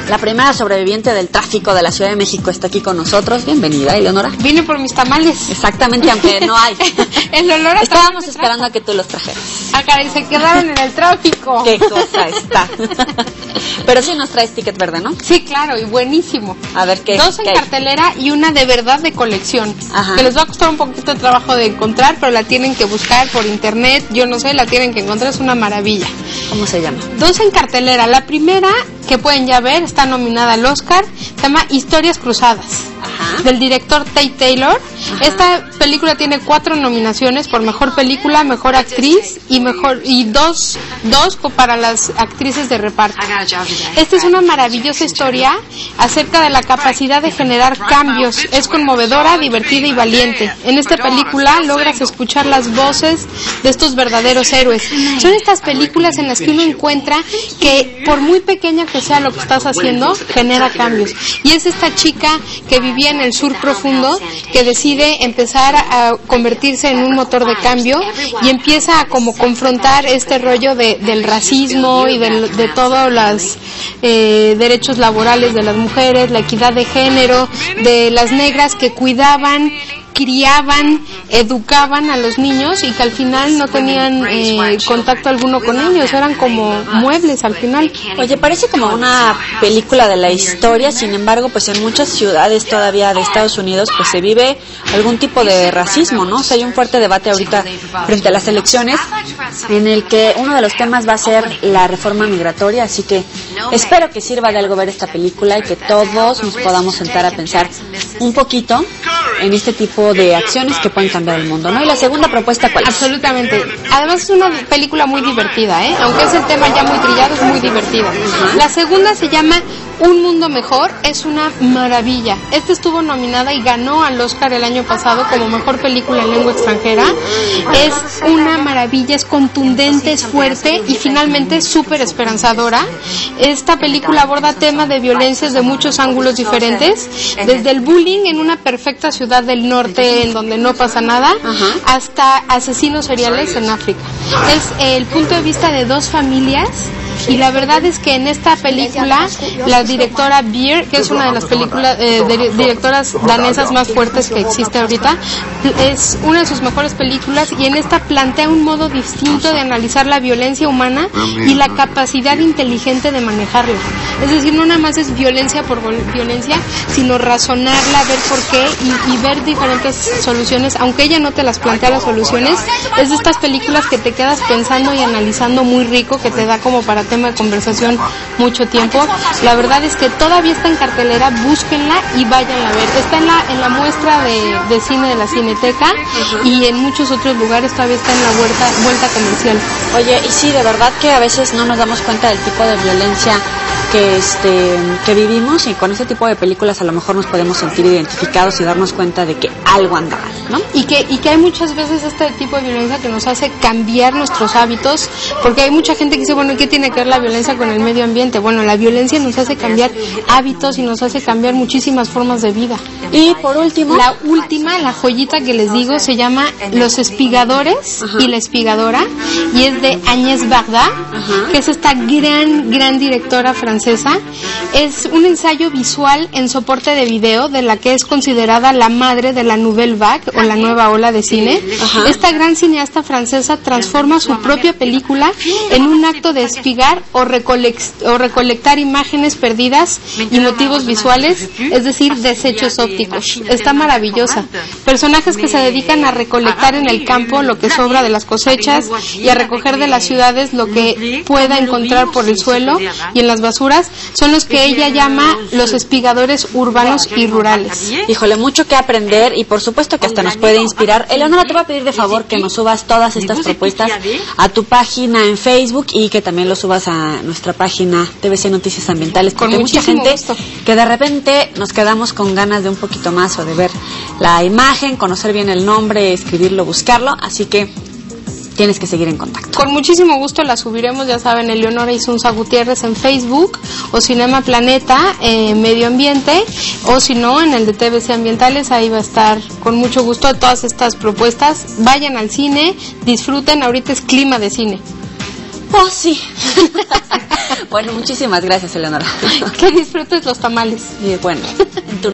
La primera sobreviviente del tráfico de la Ciudad de México está aquí con nosotros. Bienvenida, Eleonora. Vine por mis tamales. Exactamente, aunque no hay. El olor a Estábamos esperando a que tú los trajeras. Ah, caray, se quedaron en el tráfico. Qué cosa está. Pero sí nos traes ticket verde, ¿no? Sí, claro, y buenísimo. A ver qué. Dos en cartelera y una de verdad de colección. Ajá. Que les va a costar un poquito de trabajo de encontrar, pero la tienen que buscar por internet. Yo no sé, la tienen que encontrar, es una maravilla. ¿Cómo se llama? Dos en cartelera. La primera, que pueden ya ver, está nominada al Oscar, se llama Historias Cruzadas. Ajá. Del director Tate Taylor. Ajá. Esta película tiene 4 nominaciones por mejor película, mejor actriz y dos para las actrices de reparto. Esta es una maravillosa historia acerca de la capacidad de generar cambios. Es conmovedora, divertida y valiente. En esta película logras escuchar las voces de estos verdaderos héroes. Son estas películas en las que uno encuentra que por muy pequeña que sea lo que estás haciendo, genera cambios. Y es esta chica que vivía en el sur profundo que decide empezar a convertirse en un motor de cambio y empieza a como confrontar este rollo del racismo y de todos los derechos laborales de las mujeres, la equidad de género, de las negras que cuidaban, criaban, educaban a los niños y que al final no tenían contacto alguno con ellos, eran como muebles al final. Oye, parece como una película de la historia, sin embargo, pues en muchas ciudades todavía de Estados Unidos pues se vive algún tipo de racismo, ¿no? O sea, hay un fuerte debate ahorita frente a las elecciones en el que uno de los temas va a ser la reforma migratoria, así que espero que sirva de algo ver esta película y que todos nos podamos sentar a pensar un poquito en este tipo de acciones que pueden cambiar el mundo, ¿no? Y la segunda propuesta, ¿cuál es? Absolutamente. Además es una película muy divertida, aunque es el tema ya muy trillado, es muy divertido. La segunda se llama Un Mundo Mejor, es una maravilla. Esta estuvo nominada y ganó al Oscar el año pasado como mejor película en lengua extranjera. Es una maravilla, es contundente, es fuerte y finalmente súper esperanzadora. Esta película aborda temas de violencias de muchos ángulos diferentes, desde el bullying en una perfecta ciudad del norte en donde no pasa nada, hasta asesinos seriales en África. Es el punto de vista de dos familias. Y la verdad es que en esta película la directora Beer, que es una de las películas directoras danesas más fuertes que existe ahorita, es una de sus mejores películas y en esta plantea un modo distinto de analizar la violencia humana y la capacidad inteligente de manejarla. Es decir, no nada más es violencia por violencia, sino razonarla, ver por qué y ver diferentes soluciones, aunque ella no te las plantea las soluciones. Es de estas películas que te quedas pensando y analizando muy rico, que te da como para tema de conversación mucho tiempo. La verdad es que todavía está en cartelera, búsquenla y váyanla a ver. Está en la muestra de cine de la Cineteca y en muchos otros lugares todavía está en la vuelta comercial. Oye, y sí, de verdad que a veces no nos damos cuenta del tipo de violencia que vivimos y con este tipo de películas a lo mejor nos podemos sentir identificados y darnos cuenta de que algo anda mal, ¿no? Y que hay muchas veces este tipo de violencia que nos hace cambiar nuestros hábitos, porque hay mucha gente que dice, bueno, ¿qué tiene que ver la violencia con el medio ambiente? Bueno, la violencia nos hace cambiar hábitos y nos hace cambiar muchísimas formas de vida. Y por último, la última, la joyita que les digo, se llama Los Espigadores y la Espigadora, y es de Agnès Varda, que es esta gran directora francesa. Es un ensayo visual en soporte de video de la que es considerada la madre de la Nouvelle Vague o la nueva ola de cine. Esta gran cineasta francesa transforma su propia película en un acto de espigar o recolectar imágenes perdidas y motivos visuales, es decir, desechos ópticos. Está maravillosa. Personajes que se dedican a recolectar en el campo lo que sobra de las cosechas y a recoger de las ciudades lo que pueda encontrar por el suelo y en las basuras, son los que ella llama los espigadores urbanos y rurales. Híjole, mucho que aprender y por supuesto que hasta nos puede inspirar. Eleonora, te voy a pedir de favor que nos subas todas estas propuestas a tu página en Facebook y que también lo subas a nuestra página TVC Noticias Ambientales, porque mucha gente que de repente nos quedamos con ganas de un poquito más o de ver la imagen, conocer bien el nombre, escribirlo, buscarlo, así que tienes que seguir en contacto. Con muchísimo gusto la subiremos, ya saben, Eleonora Isunza Gutiérrez en Facebook o Cinema Planeta Medio Ambiente, o si no, en el de TVC Ambientales, ahí va a estar con mucho gusto todas estas propuestas. Vayan al cine, disfruten, ahorita es clima de cine. Oh, sí. Bueno, muchísimas gracias, Eleonora. Que disfrutes los tamales. Y bueno, en tu